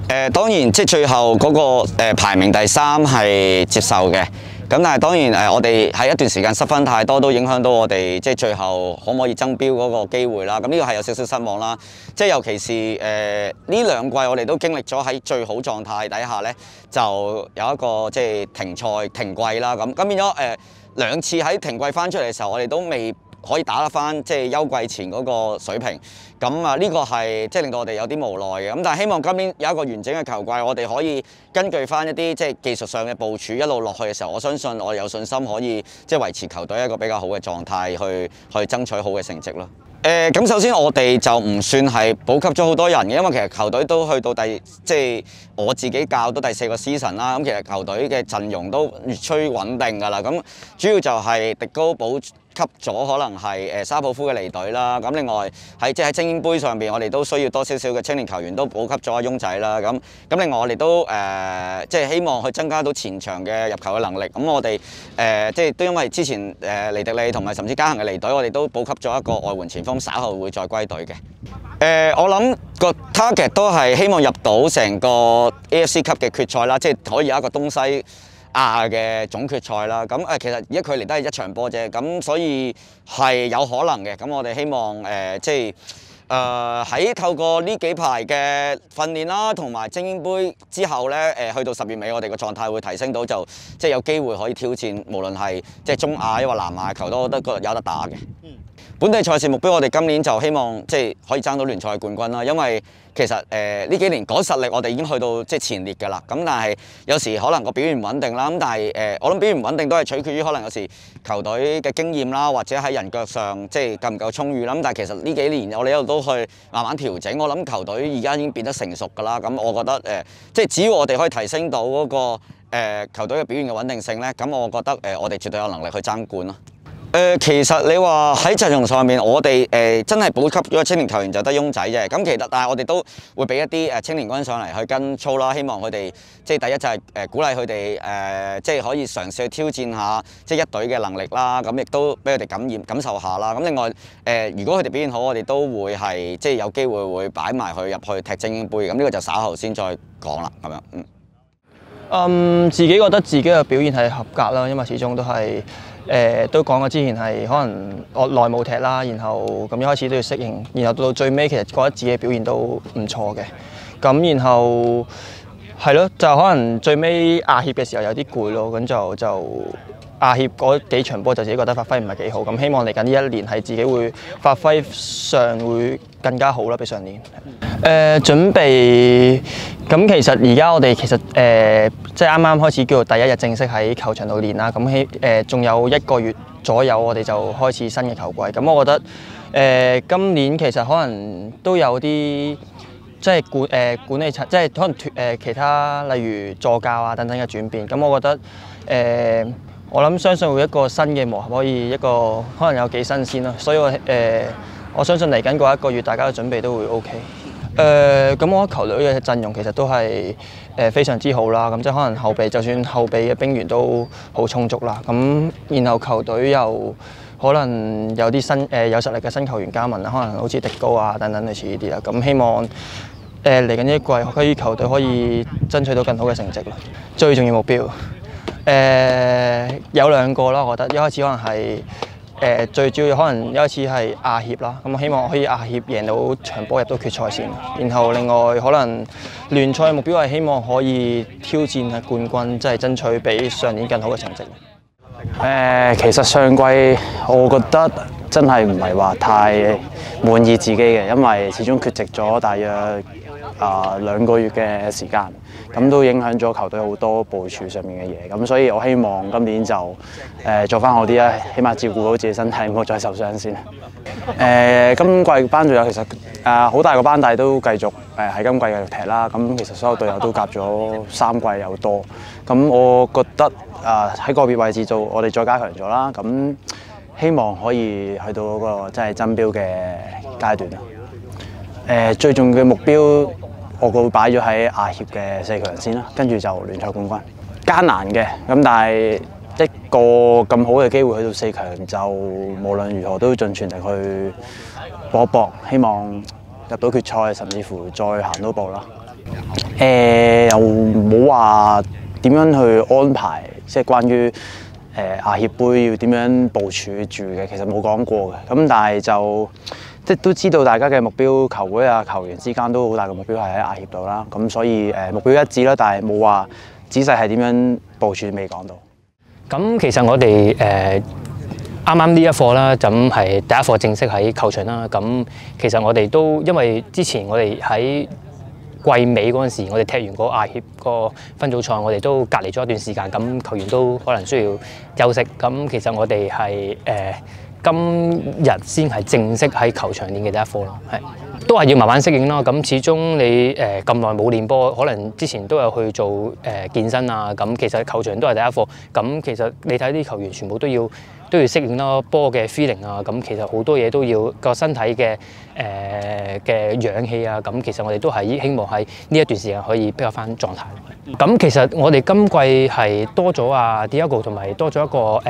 當然即係最後嗰個排名第3係接受嘅。咁但係當然我哋喺一段時間失分太多，都影響到我哋即係最後可唔可以爭標嗰個機會啦。咁呢個係有少少失望啦。即係尤其是呢2季我哋都經歷咗喺最好狀態底下呢，就有一個即係停賽停季啦。咁變咗2次喺停季翻出嚟嘅時候，我哋都未可以打得翻即係休季前嗰個水平，咁呢個係即係令到我哋有啲無奈嘅。咁但係希望今年有一個完整嘅球季，我哋可以根據翻一啲即係技術上嘅部署一路落去嘅時候，我相信我有信心可以即係維持球隊一個比較好嘅狀態，去爭取好嘅成績咯。咁首先我哋就唔算係補給咗好多人嘅，因為其實球隊都去到即係我自己教到第4個 season 啦。咁其實球隊嘅陣容都越趨穩定㗎啦。咁主要就係迪高補給咗可能係沙普夫嘅離隊啦。咁另外喺精英杯上邊，我哋都需要多少少嘅青年球員都補給咗阿翁仔啦。咁另外我哋都即係希望去增加到前場嘅入球嘅能力。咁我哋即係都因為之前尼迪利同埋甚至加行嘅離隊，我哋都補給咗一個外援前鋒，稍後會再歸隊嘅。我諗個 target 都係希望入到成個 AFC 級嘅決賽啦，即係可以有一個東西亞嘅總決賽啦。咁其實而家距離都係1場波啫，咁所以係有可能嘅。咁我哋希望即係喺透過呢幾排嘅訓練啦，同埋精英杯之後咧，去到10月尾，我哋個狀態會提升到，就即係有機會可以挑戰，無論係即係中亞抑或南亞球都覺得有得打嘅。本地賽事目標，我哋今年就希望即係可以爭到聯賽冠軍啦。因為其實呢幾年講實力，我哋已經去到即係前列㗎啦。咁但係有時可能個表現唔穩定啦。咁但係我諗表現唔穩定都係取決於可能有時球隊嘅經驗啦，或者喺人腳上即係夠唔夠充裕啦。咁但係其實呢幾年我哋一路都去慢慢調整。我諗球隊而家已經變得成熟㗎啦。咁我覺得即係只要我哋可以提升到嗰個球隊嘅表現嘅穩定性咧，咁我覺得我哋絕對有能力去爭冠咯。其實你話喺陣容上面，我哋真係補給咗青年球員就得翁仔啫。咁其實但係我哋都會俾一啲青年軍上嚟去跟操啦，希望佢哋即係第一就係鼓勵佢哋即係可以嘗試去挑戰下即係一隊嘅能力啦。咁亦都俾佢哋感受下啦。咁另外如果佢哋表現好，我哋都會係即係有機會擺埋佢入去踢精英杯。咁呢個就稍後先再講啦。咁樣自己覺得自己嘅表現係合格啦，因為始終都係。都講過之前係可能我耐冇踢啦，然後咁一開始都要適應，然後到最尾其實覺得自己表現都唔錯嘅。咁然後係咯，就可能最尾亞協嘅時候有啲攰咯，咁就亞協嗰幾場波就自己覺得發揮唔係幾好。咁希望嚟緊呢1年係自己會發揮上會更加好啦，比上年。準備咁其實而家我哋其實即係啱啱開始叫做第1日正式喺球場度練啦。咁仲有1個月左右，我哋就開始新嘅球季。咁我覺得今年其實可能都有啲即係管理層，即係可能其他例如助教啊等等嘅轉變。咁我覺得我諗相信會一個新嘅磨合，可以一個可能有幾新鮮咯。所以我相信嚟緊嗰1個月，大家嘅準備都會 OK。咁我覺得球隊嘅陣容其實都係非常之好啦。咁即係可能後備，就算後備嘅兵員都好充足啦。咁然後球隊又可能有啲有實力嘅新球員加盟啦，可能好似迪高啊等等類似呢啲啦。咁希望嚟緊呢一季，可以球隊可以爭取到更好嘅成績咯。最重要目標有2個啦，我覺得一開始可能係。最主要可能一開始係亞協啦，咁我希望可以亞協贏到場波入到決賽先。然後另外可能聯賽目標係希望可以挑戰係冠軍，即係爭取比上年更好嘅成績。 其實上季我覺得真係唔係話太滿意自己嘅，因為始終缺席咗大約2個月嘅時間，咁都影響咗球隊好多部署上面嘅嘢。咁所以我希望今年就做翻好啲啦，起碼照顧好自己身體，唔好再受傷先。今季班隊友其實好大個班底都繼續喺今季繼續踢啦。咁其實所有隊友都夾咗3季有多。咁我覺得喺個別位置做，我哋再加強咗啦。咁希望可以去到嗰個真係爭標嘅階段啦。最重要嘅目標，我會擺咗喺亞協嘅4強先啦，跟住就聯賽冠軍。艱難嘅，咁但係一個咁好嘅機會去到4強，就無論如何都盡全力去搏一搏，希望入到決賽，甚至乎再行多步啦。 又冇話點樣去安排，即係關於亞協杯要點樣部署住嘅，其實冇講過嘅。咁但係即係都知道大家嘅目標，球會啊球員之間都好大嘅目標係喺亞協度啦。咁所以目標一致啦，但係冇話仔細係點樣部署未講到。 咁其實我哋啱啱呢一課啦，咁係第一課正式喺球場啦。咁其實我哋都因為之前我哋喺季尾嗰陣時，我哋踢完個亞協個分組賽，我哋都隔離咗一段時間，咁球員都可能需要休息。咁其實我哋係今日先係正式喺球場練嘅第一課咯，都係要慢慢適應咯。咁始終你咁耐冇練波，可能之前都有去做健身啊。咁其實球場都係第一課。咁其實你睇啲球員全部都要適應咯，波嘅 feeling 啊。咁其實好多嘢都要個身體嘅氧氣啊。咁其實我哋都係希望喺呢一段時間可以比較翻狀態。咁其實我哋今季係多咗啊 Diego 同埋多咗一個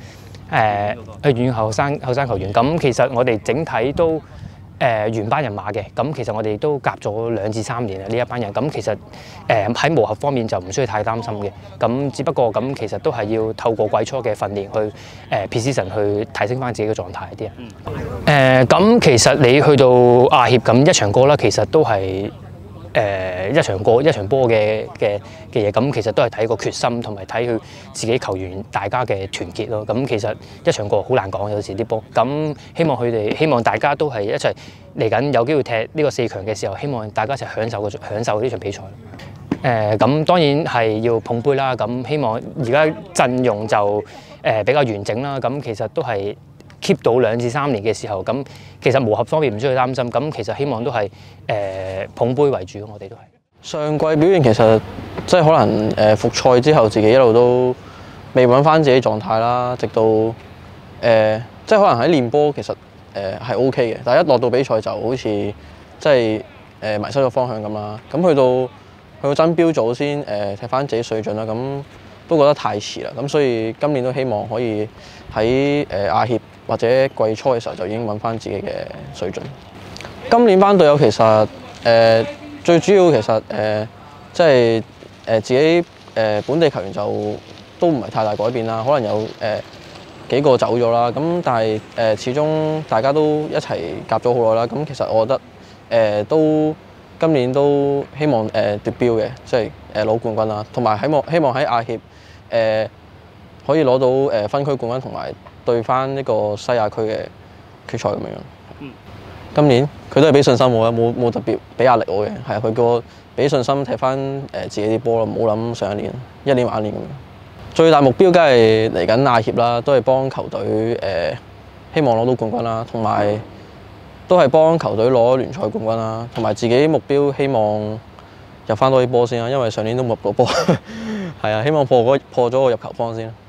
後生球員。咁其實我哋整體都原班人馬嘅。咁其實我哋都夾咗2至3年啊呢一班人。咁其實喺磨合方面就唔需要太擔心嘅。咁只不過咁其實都係要透過季初嘅訓練去pre-season 去提升翻自己嘅狀態啲啊。咁其實你去到亞協咁一場過啦，其實都係一場波嘅嘢，咁其實都係睇個決心同埋睇佢自己球員大家嘅團結咯。咁其實一場過好難講，有時啲波。咁希望大家都係一齊嚟緊有機會踢呢個4強嘅時候，希望大家一齊享受呢場比賽。咁當然係要捧杯啦。咁希望而家陣容就比較完整啦。咁其實都係keep 到2至3年嘅時候，咁其實磨合方面唔需要擔心。咁其實希望都係捧杯為主，我哋都係。 上季表現其實即係可能復賽之後，自己一路都未揾翻自己狀態啦，直到即係可能喺練波其實係 OK 嘅，但係一落到比賽就好似即係迷失咗方向咁啦。咁去到爭標組先踢翻自己水準啦，咁都覺得太遲啦。咁所以今年都希望可以喺亞協或者季初嘅時候就已經揾翻自己嘅水準。今年班隊友其實最主要其實即係自己本地球員就都唔係太大改變啦，可能有幾個走咗啦。咁但係始終大家都一齊夾咗好耐啦。咁其實我覺得都今年都希望奪標嘅，即係攞冠軍啦。同埋希望喺亞協可以攞到分區冠軍，同埋對翻呢個西亞區嘅決賽咁樣。今年佢都係俾信心我啦，冇特別俾壓力我嘅，係佢叫我俾信心踢翻自己啲波咯，唔好諗上一年玩一年咁樣。最大目標梗係嚟緊亞協啦，都係幫球隊希望攞到冠軍啦，同埋都係幫球隊攞聯賽冠軍啦，同埋自己目標希望入翻多啲波先啦，因為上年都冇入到波，係啊，希望破咗個入球荒先。